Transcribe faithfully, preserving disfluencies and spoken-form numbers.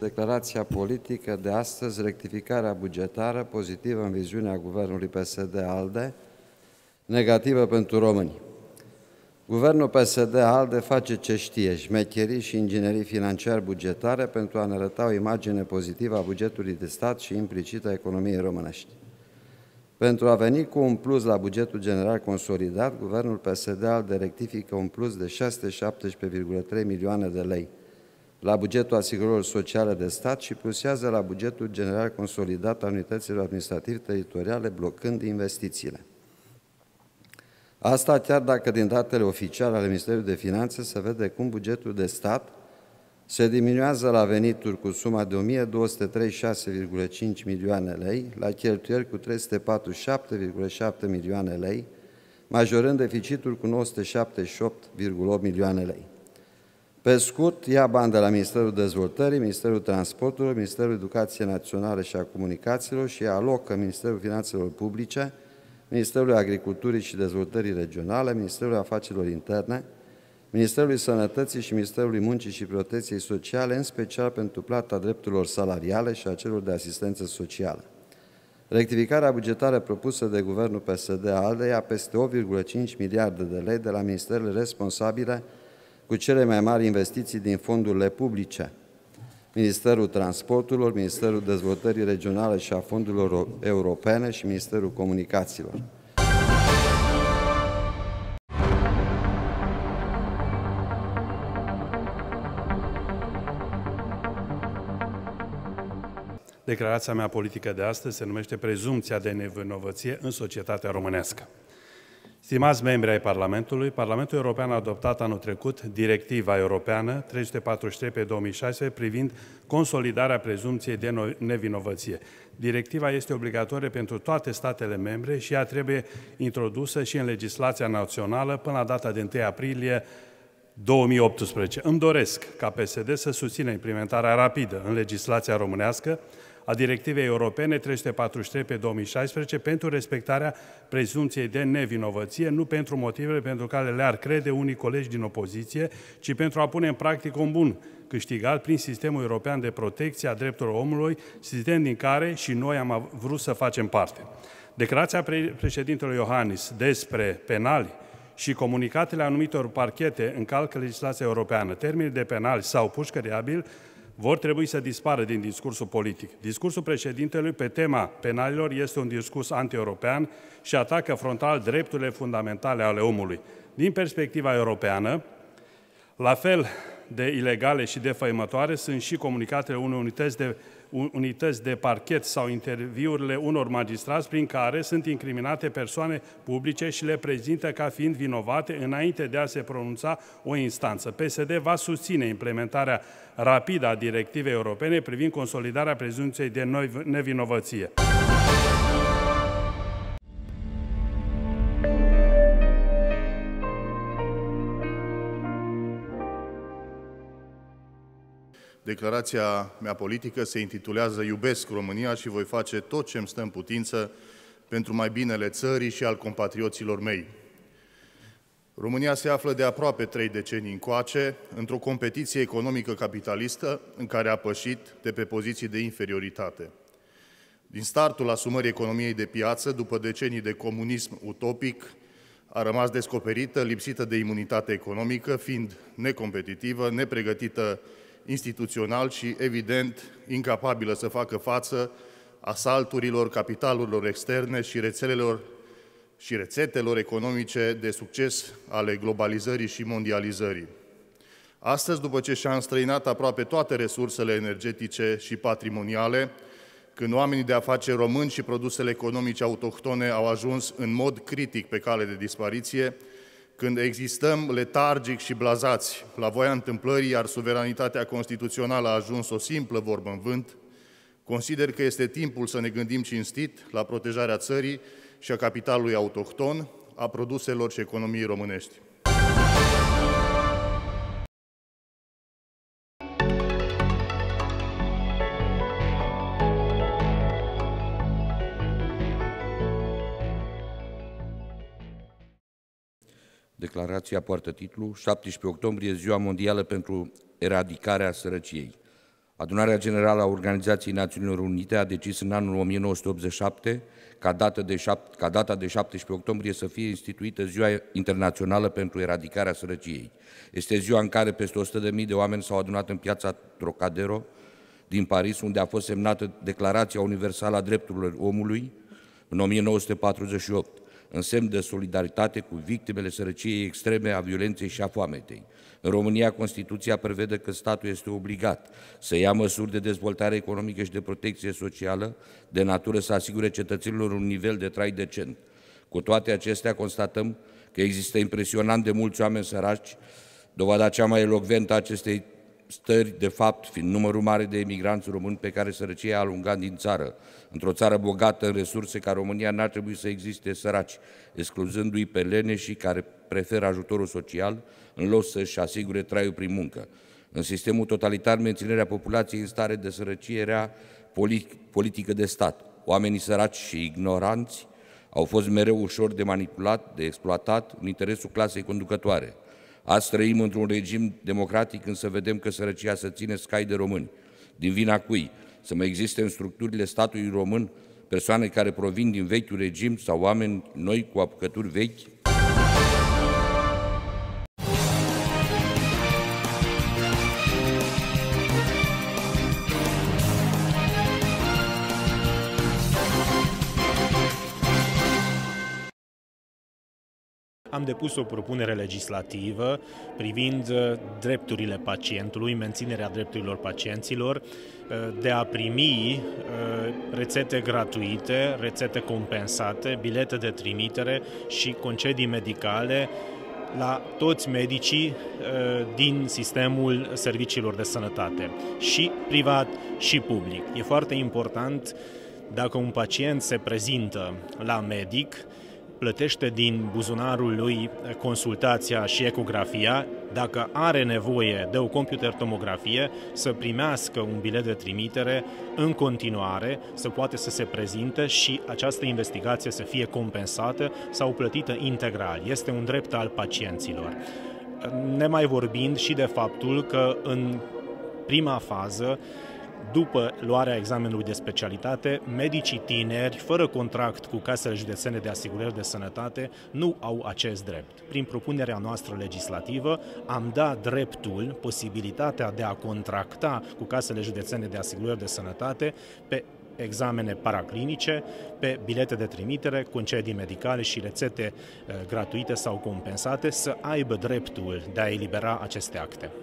declarația politică de astăzi, rectificarea bugetară, pozitivă în viziunea Guvernului P S D-ALDE, negativă pentru români. Guvernul P S D-ALDE face ce știe, șmecherii și inginerii financiar bugetare pentru a ne arăta o imagine pozitivă a bugetului de stat și implicită a economiei românești. Pentru a veni cu un plus la bugetul general consolidat, Guvernul P S D-ALDE rectifică un plus de șase sute șaptesprezece virgulă trei milioane de lei la bugetul asigurărilor sociale de stat și plusează la bugetul general consolidat al unităților administrativ-teritoriale, blocând investițiile. Asta chiar dacă din datele oficiale ale Ministerului de Finanțe se vede cum bugetul de stat se diminuează la venituri cu suma de o mie două sute treizeci și șase virgulă cinci milioane lei, la cheltuieli cu trei sute patruzeci și șapte virgulă șapte milioane lei, majorând deficitul cu nouă sute șaptezeci și opt virgulă opt milioane lei. Pe scurt, ia bani de la Ministerul Dezvoltării, Ministerul Transporturilor, Ministerul Educației Naționale și a Comunicațiilor și alocă Ministerul Finanțelor Publice, Ministerul Agriculturii și Dezvoltării Regionale, Ministerul Afacerilor Interne, Ministerului Sănătății și Ministerului Muncii și Protecției Sociale, în special pentru plata drepturilor salariale și a celor de asistență socială. Rectificarea bugetară propusă de Guvernul P S D-ALDE ia peste opt virgulă cinci miliarde de lei de la ministerele responsabile cu cele mai mari investiții din fondurile publice: Ministerul Transporturilor, Ministerul Dezvoltării Regionale și a Fondurilor Europene și Ministerul Comunicațiilor. Declarația mea politică de astăzi se numește Prezumția de nevinovăție în societatea românească. Stimați membri ai Parlamentului, Parlamentul European a adoptat anul trecut Directiva Europeană trei sute patruzeci și trei pe două mii șaisprezece privind consolidarea prezumției de nevinovăție. Directiva este obligatorie pentru toate statele membre și ea trebuie introdusă și în legislația națională până la data de întâi aprilie două mii optsprezece. Îmi doresc ca P S D să susțină implementarea rapidă în legislația românească a Directivei Europene trei sute patruzeci și trei pe două mii șaisprezece pentru respectarea prezumției de nevinovăție, nu pentru motivele pentru care le-ar crede unii colegi din opoziție, ci pentru a pune în practică un bun câștigat prin Sistemul European de Protecție a Drepturilor Omului, sistem din care și noi am vrut să facem parte. Declarația pre președintelui Iohannis despre penali și comunicatele anumitor parchete încalcă legislația europeană, termenii de penali sau pușcăriabil, vor trebui să dispară din discursul politic. Discursul președintelui pe tema penalilor este un discurs anti-european și atacă frontal drepturile fundamentale ale omului. Din perspectiva europeană, la fel de ilegale și defăimătoare sunt și comunicatele unor unități de, unități de parchet sau interviurile unor magistrați prin care sunt incriminate persoane publice și le prezintă ca fiind vinovate înainte de a se pronunța o instanță. P S D va susține implementarea rapidă a directivei europene privind consolidarea prezumției de nevinovăție. Declarația mea politică se intitulează Iubesc România și voi face tot ce îmi stă în putință pentru mai binele țării și al compatrioților mei. România se află de aproape trei decenii încoace într-o competiție economică capitalistă în care a pășit de pe poziții de inferioritate. Din startul asumării economiei de piață, după decenii de comunism utopic, a rămas descoperită, lipsită de imunitate economică, fiind necompetitivă, nepregătită instituțional și, evident, incapabilă să facă față asalturilor capitalurilor externe și rețelelor și rețetelor economice de succes ale globalizării și mondializării. Astăzi, după ce și-a înstrăinat aproape toate resursele energetice și patrimoniale, când oamenii de afaceri români și produsele economice autohtone au ajuns în mod critic pe cale de dispariție, când existăm letargic și blazați la voia întâmplării, iar suveranitatea constituțională a ajuns o simplă vorbă în vânt, consider că este timpul să ne gândim cinstit la protejarea țării și a capitalului autohton, a produselor și economiei românești. Declarația poartă titlul șaptesprezece octombrie, Ziua Mondială pentru Eradicarea Sărăciei. Adunarea Generală a Organizației Națiunilor Unite a decis în anul o mie nouă sute optzeci și șapte ca, dată de șapt, ca data de șaptesprezece octombrie să fie instituită Ziua Internațională pentru Eradicarea Sărăciei. Este ziua în care peste o sută de mii de oameni s-au adunat în piața Trocadero din Paris, unde a fost semnată Declarația Universală a Drepturilor Omului în o mie nouă sute patruzeci și opt, în semn de solidaritate cu victimele sărăciei extreme, a violenței și a foametei. În România, Constituția prevede că statul este obligat să ia măsuri de dezvoltare economică și de protecție socială de natură să asigure cetățenilor un nivel de trai decent. Cu toate acestea, constatăm că există impresionant de mulți oameni săraci, dovada cea mai elocventă a acestei stări, de fapt, fiind numărul mare de emigranți români pe care sărăcia a alungat din țară. Într-o țară bogată în resurse ca România n-ar trebui să existe săraci, excluzându-i pe leneșii care preferă ajutorul social în loc să-și asigure traiul prin muncă. În sistemul totalitar, menținerea populației în stare de sărăcie era politică de stat. Oamenii săraci și ignoranți au fost mereu ușor de manipulat, de exploatat în interesul clasei conducătoare. Azi trăim într-un regim democratic, însă vedem că sărăcia se ține scai de români. Din vina cui? Să mai existe în structurile statului român persoane care provin din vechiul regim sau oameni noi cu apucături vechi? Am depus o propunere legislativă privind drepturile pacientului, menținerea drepturilor pacienților, de a primi rețete gratuite, rețete compensate, bilete de trimitere și concedii medicale la toți medicii din sistemul serviciilor de sănătate, și privat și public. E foarte important, dacă un pacient se prezintă la medic, plătește din buzunarul lui consultația și ecografia, dacă are nevoie de o computertomografie, să primească un bilet de trimitere în continuare, să poate să se prezinte și această investigație să fie compensată sau plătită integral. Este un drept al pacienților. Nemai vorbind și de faptul că în prima fază, după luarea examenului de specialitate, medicii tineri, fără contract cu casele județene de asigurări de sănătate, nu au acest drept. Prin propunerea noastră legislativă am dat dreptul, posibilitatea de a contracta cu casele județene de asigurări de sănătate pe examene paraclinice, pe bilete de trimitere, concedii medicale și rețete gratuite sau compensate, să aibă dreptul de a elibera aceste acte.